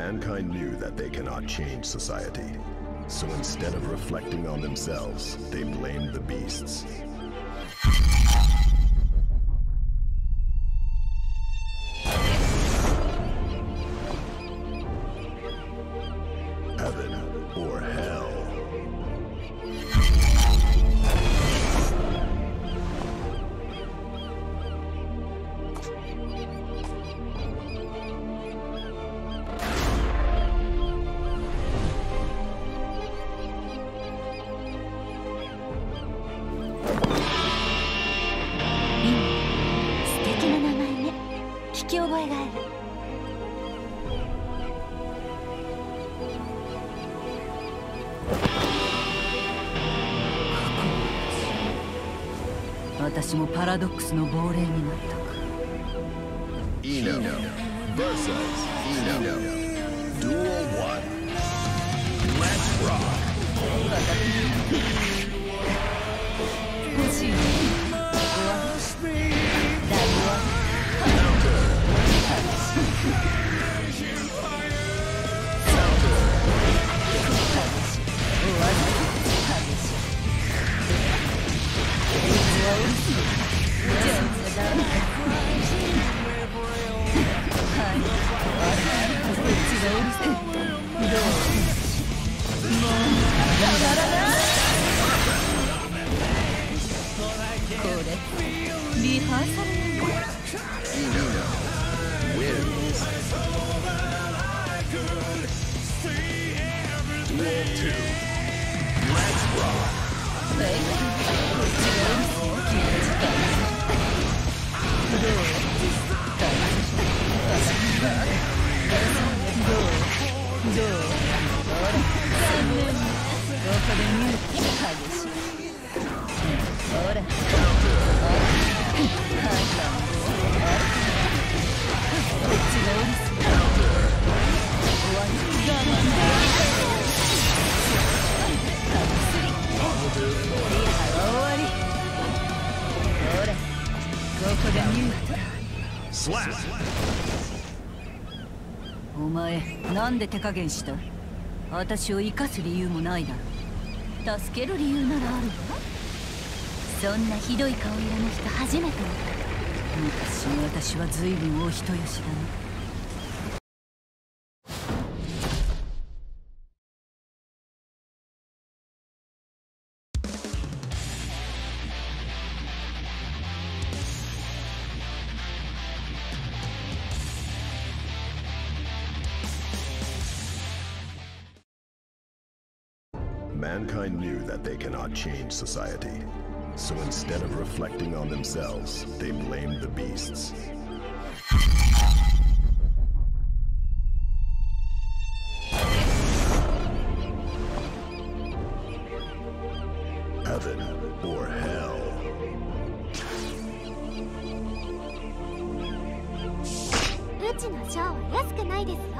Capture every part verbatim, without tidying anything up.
Mankind knew that they cannot change society. So instead of reflecting on themselves, they blamed the beasts. Heaven or hell. 私もパラドックスの亡霊になったか。 Eno versus Eno. Duel one. Let's rock. 欲しいね。だいは リハーサルなんだ。 Eno wins. Duel two. Let's rock. お前、なんで手加減した？私を生かす理由もないだろ。助ける理由ならあるわ。そんなひどい顔色の人初めて見た。昔の私は随分お人よしだな。 Mankind knew that they cannot change society. So instead of reflecting on themselves, they blamed the beasts. Heaven or hell. うちのショーは安くないですよ。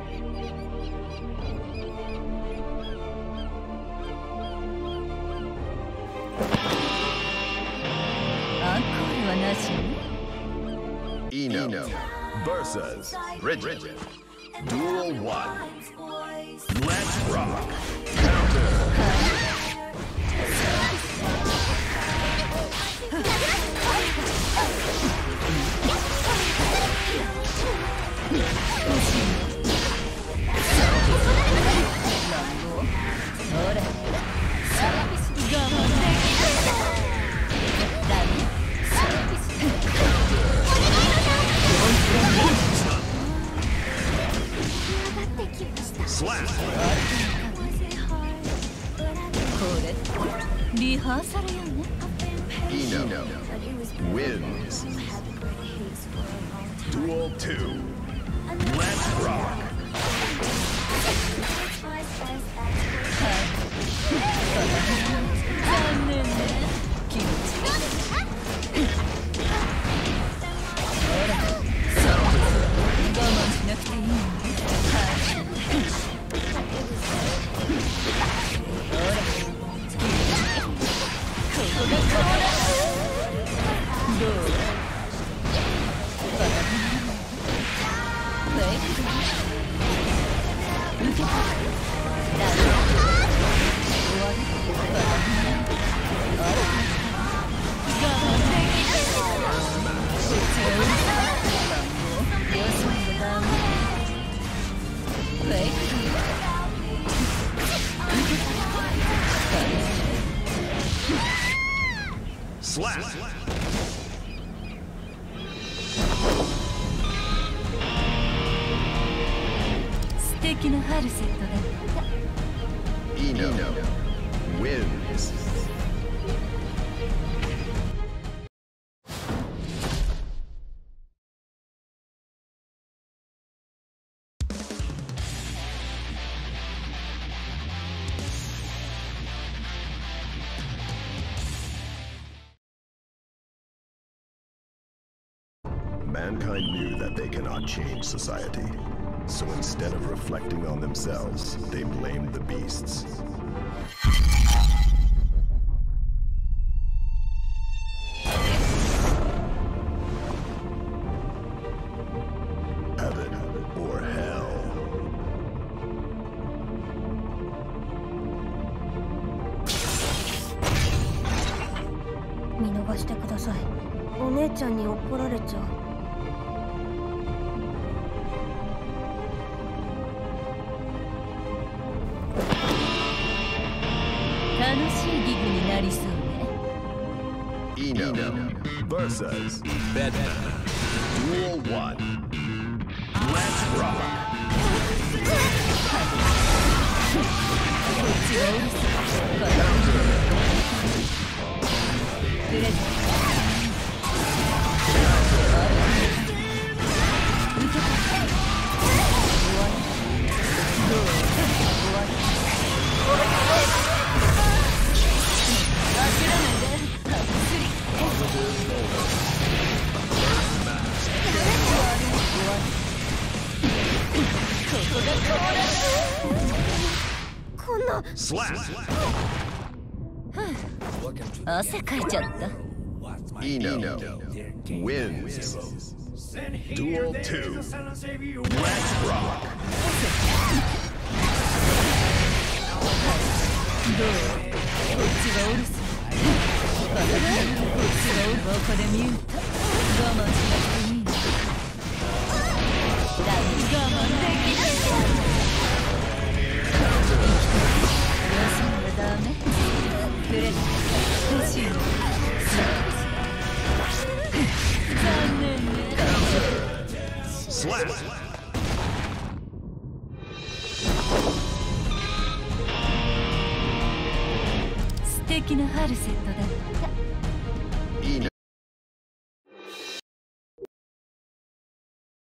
Eno versus Bridget. Duel one. Let's rock. Counter. Slap. これリハーサルよね。 Eno wins. Duel two. Let's rock. 残念ね。気持ちが。ほら、我慢しなくていいの。どう？ Slap! 素敵なファルセットだった。 Eno wins. Mankind knew that they cannot change society. So instead of reflecting on themselves, they blamed the beasts. Heaven or hell. 見逃してください。お姉ちゃんに怒られちゃう。 楽しいギグになりそうね。 Eno versus Bedman. Duel one. Let's rock. プレゼント。受けた。終わり。どう？終わり。諦めないで。たっぷり。終わり。ここが変わらず。こんな。汗かいちゃった。 Eno wins. Duel two. Let's rock. どう？こっちがお留守。こっちがおこでミュート。我慢しなくていいの。だって我慢できないじゃん。予算はダメ。プレゼント欲しいの。残念ね。 Slap! 素敵なファルセットだった。